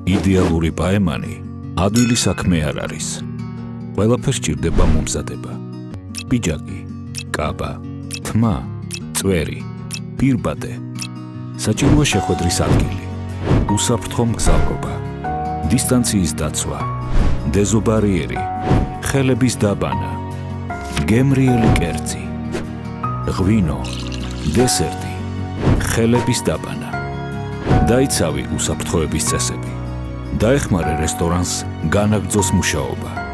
იდეალური ბაემანი ადვილი საქმე არ არის. ყველაფერს სჭირდება მომზადება. პიჯაკი, კაბა, თმა, წვერი, პირბადე. საჭიროა შეხვედრის ადგილი, უსაფრთხო მგზავრობა, დისტანციის დაცვა, დეზობარიერი, ხელების დაბანა, გემრიელი კერძი, ღვინო, დესერტი, ხელების დაბანა. დაიცავი უსაფრთხოების წესები. დაეხმარე რესტორანს განაგრძოს მუშაობა.